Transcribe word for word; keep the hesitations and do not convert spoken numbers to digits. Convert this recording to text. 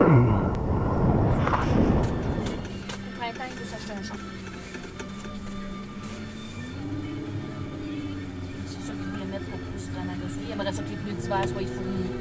printemps, il veut s'acheter un champ. C'est sûr qu'il voulait mettre pour plus vraiment gosser. Il aimerait ça que les pneus d'hiver soient fournis.